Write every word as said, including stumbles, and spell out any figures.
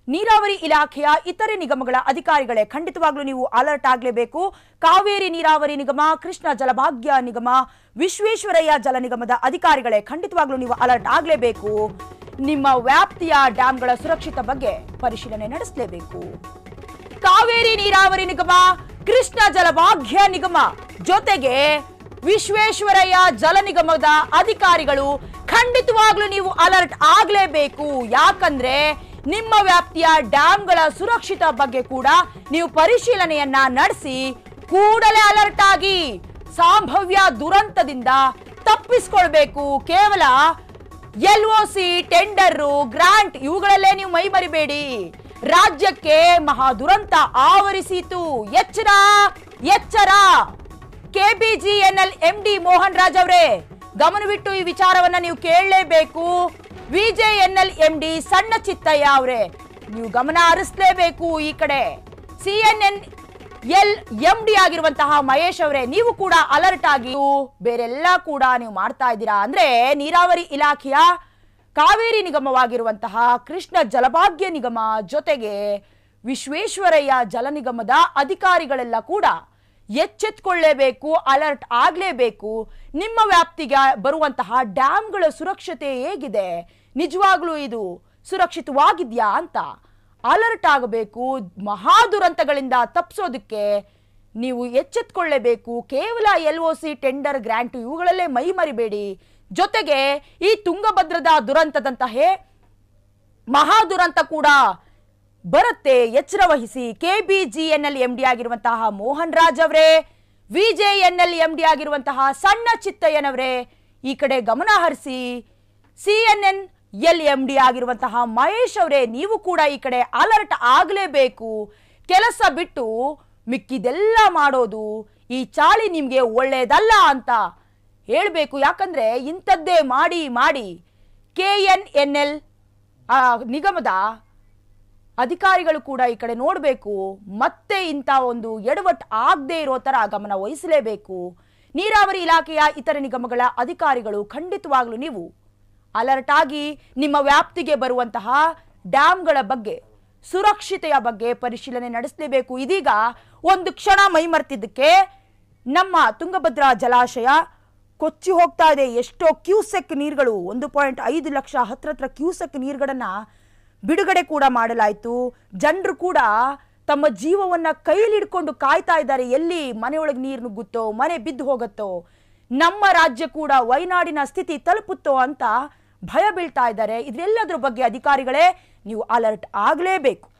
ನೀರಾವರಿ ಇಲಾಖೆಯ ಇತರೆ ನಿಗಮಗಳ ಅಧಿಕಾರಿಗಳೇ ಖಂಡಿತವಾಗ್ಲೂ ನೀವು ಅಲರ್ಟ್ ಆಗಲೇಬೇಕು. ಕಾವೇರಿ ನೀರಾವರಿ ನಿಗಮ, ಕೃಷ್ಣ ಜಲಭಾಗ್ಯ ನಿಗಮ, ವಿಶ್ವೇಶ್ವರಯ್ಯ ಜಲ ನಿಗಮದ ಅಧಿಕಾರಿಗಳೇ ಖಂಡಿತವಾಗ್ಲೂ ನೀವು ಅಲರ್ಟ್ ಆಗಲೇಬೇಕು. ನಿಮ್ಮ ವ್ಯಾಪ್ತಿಯ ಡ್ಯಾಂಗಳ ಸುರಕ್ಷಿತ ಬಗ್ಗೆ ಪರಿಶೀಲನೆ ನಡೆಸಲೇಬೇಕು. ಕಾವೇರಿ ನೀರಾವರಿ ನಿಗಮ, ಕೃಷ್ಣ ಜಲಭಾಗ್ಯ ನಿಗಮ ಜೊತೆಗೆ ವಿಶ್ವೇಶ್ವರಯ್ಯ ಜಲ ನಿಗಮದ ಅಧಿಕಾರಿಗಳು ಖಂಡಿತವಾಗ್ಲೂ ನೀವು ಅಲರ್ಟ್ ಆಗಲೇಬೇಕು. ಯಾಕಂದ್ರೆ ನಿಮ್ಮ ವ್ಯಾಪ್ತಿಯ ಡ್ಯಾಂಗಳ ಸುರಕ್ಷಿತ ಬಗ್ಗೆ ಕೂಡ ನೀವು ಪರಿಶೀಲನೆಯನ್ನ ನಡೆಸಿ ಕೂಡಲೇ ಅಲರ್ಟ್ ಆಗಿ ಸಂಭಾವ್ಯ ದುರಂತದಿಂದ ತಪ್ಪಿಸಿಕೊಳ್ಬೇಕು. ಕೇವಲ L O C, tender, grant ಇವುಗಳಲ್ಲೇ ನೀವು ಮೈ ಮರಿಬೇಡಿ. ರಾಜ್ಯಕ್ಕೆ ಮಹಾ ದುರಂತ ಆವರಿಸಿತು. ಎಚ್ಚರ ಎಚ್ಚರ. ಕೆಬಿಜಿಎನ್ಎಲ್ ಎಂಡಿ ಮೋಹನ್ ರಾಜ್ ಅವರೇ, ಗಮನವಿಟ್ಟು ಈ ವಿಚಾರವನ್ನ ನೀವು ಕೇಳಲೇಬೇಕು. ವಿಜೆಎನ್ಎಲ್ ಎಂಡಿ ಸಣ್ಣ ಚಿತ್ತಯ್ಯ ಅವರೇ, ನೀವು ಗಮನ ಹರಿಸಲೇಬೇಕು. ಈ ಕಡೆ ಸಿಎನ್ಎನ್ ಎಲ್ ಎಂಡಿ ಆಗಿರುವಂತಹ ಮಹೇಶ್ ಅವರೇ, ನೀವು ಕೂಡ ಅಲರ್ಟ್ ಆಗಿ ಬೇರೆಲ್ಲ ಕೂಡ ನೀವು ಮಾಡ್ತಾ ಇದ್ದೀರಾ. ಅಂದ್ರೆ ನೀರಾವರಿ ಇಲಾಖೆಯ ಕಾವೇರಿ ನಿಗಮವಾಗಿರುವಂತಹ ಕೃಷ್ಣ ಜಲಭಾಗ್ಯ ನಿಗಮ ಜೊತೆಗೆ ವಿಶ್ವೇಶ್ವರಯ್ಯ ಜಲ ನಿಗಮದ ಅಧಿಕಾರಿಗಳೆಲ್ಲ ಕೂಡ ಎಚ್ಚೆತ್ತುಕೊಳ್ಳಲೇಬೇಕು, ಅಲರ್ಟ್ ಆಗಲೇಬೇಕು. ನಿಮ್ಮ ವ್ಯಾಪ್ತಿಗೆ ಬರುವಂತಹ ಡ್ಯಾಂಗಳ ಸುರಕ್ಷತೆ ಹೇಗಿದೆ, ನಿಜವಾಗ್ಲೂ ಇದು ಸುರಕ್ಷಿತವಾಗಿದ್ಯಾ ಅಂತ ಅಲರ್ಟ್ ಆಗಬೇಕು. ಮಹಾ ದುರಂತಗಳಿಂದ ತಪ್ಪಿಸೋದಕ್ಕೆ ನೀವು ಎಚ್ಚೆತ್ತುಕೊಳ್ಳಲೇಬೇಕು. ಕೇವಲ L O C, tender, grant ಇವುಗಳಲ್ಲೇ ಮೈ ಮರಿಬೇಡಿ. ಜೊತೆಗೆ ಈ ತುಂಗಭದ್ರದ ದುರಂತದಂತಹ ಮಹಾ ದುರಂತ ಕೂಡ ಬರುತ್ತೆ, ಎಚ್ಚರ ವಹಿಸಿ. ಕೆಬಿಜಿಎನ್ಎಲ್ ಎಂಡಿ ಆಗಿರುವಂತಹ ಮೋಹನ್ ರಾಜ್ ಅವರೇ, ವಿಜೆಎನ್ಎಲ್ ಎಂಡಿ ಆಗಿರುವಂತಹ ಸಣ್ಣ ಚಿತ್ತಯ್ಯನವರೇ ಈ ಕಡೆ ಗಮನ ಹರಿಸಿ. ಸಿಎನ್ಎನ್ ಎಲ್ ಎಂಡಿ ಆಗಿರುವಂತಹ ಮಹೇಶ್ ಅವರೇ, ನೀವು ಕೂಡ ಈ ಕಡೆ ಅಲರ್ಟ್ ಆಗಲೇಬೇಕು. ಕೆಲಸ ಬಿಟ್ಟು ಮಿಕ್ಕಿದೆಲ್ಲ ಮಾಡೋದು ಈ ಚಾಳಿ ನಿಮ್ಗೆ ಒಳ್ಳೇದಲ್ಲ ಅಂತ ಹೇಳಬೇಕು. ಯಾಕಂದ್ರೆ ಇಂಥದ್ದೇ ಮಾಡಿ ಮಾಡಿ ಕೆ ಎನ್ ಎನ್ ಎಲ್ ನಿಗಮದ ಅಧಿಕಾರಿಗಳು ಕೂಡ ಈ ಕಡೆ ನೋಡಬೇಕು. ಮತ್ತೆ ಇಂಥ ಒಂದು ಎಡವಟ್ಟು ಆಗದೆ ಇರೋ ತರ ಗಮನ ವಹಿಸಲೇಬೇಕು. ನೀರಾವರಿ ಇಲಾಖೆಯ ಇತರ ನಿಗಮಗಳ ಅಧಿಕಾರಿಗಳು ಖಂಡಿತವಾಗ್ಲೂ ನೀವು ಅಲರ್ಟ್ ಆಗಿ ನಿಮ್ಮ ವ್ಯಾಪ್ತಿಗೆ ಬರುವಂತಹ ಡ್ಯಾಂಗಳ ಬಗ್ಗೆ, ಸುರಕ್ಷತೆಯ ಬಗ್ಗೆ ಪರಿಶೀಲನೆ ನಡೆಸಲೇಬೇಕು. ಇದೀಗ ಒಂದು ಕ್ಷಣ ಮೈಮರ್ತಿದ್ದಕ್ಕೆ ನಮ್ಮ ತುಂಗಭದ್ರಾ ಜಲಾಶಯ ಕೊಚ್ಚಿ ಹೋಗ್ತಾ ಇದೆ. ಎಷ್ಟೋ ಕ್ಯೂಸೆಕ್ ನೀರುಗಳು, ಒಂದು ಪಾಯಿಂಟ್ ಐದು ಲಕ್ಷ ಹತ್ರ ಹತ್ರ ಕ್ಯೂಸೆಕ್ ನೀರುಗಳನ್ನ ಬಿಡುಗಡೆ ಕೂಡ ಮಾಡಲಾಯಿತು. ಜನರು ಕೂಡ ತಮ್ಮ ಜೀವವನ್ನ ಕೈಲಿಡ್ಕೊಂಡು ಕಾಯ್ತಾ ಇದ್ದಾರೆ. ಎಲ್ಲಿ ಮನೆಯೊಳಗೆ ನೀರು ನುಗ್ಗುತ್ತೋ, ಮನೆ ಬಿದ್ದು ಹೋಗುತ್ತೋ, ನಮ್ಮ ರಾಜ್ಯ ಕೂಡ ವಯನಾಡಿನ ಸ್ಥಿತಿ ತಲುಪುತ್ತೋ ಅಂತ ಭಯ ಬೀಳ್ತಾ ಇದ್ದಾರೆ. ಇದೆಲ್ಲದರ ಬಗ್ಗೆ ಅಧಿಕಾರಿಗಳೇ ನೀವು ಅಲರ್ಟ್ ಆಗಲೇಬೇಕು.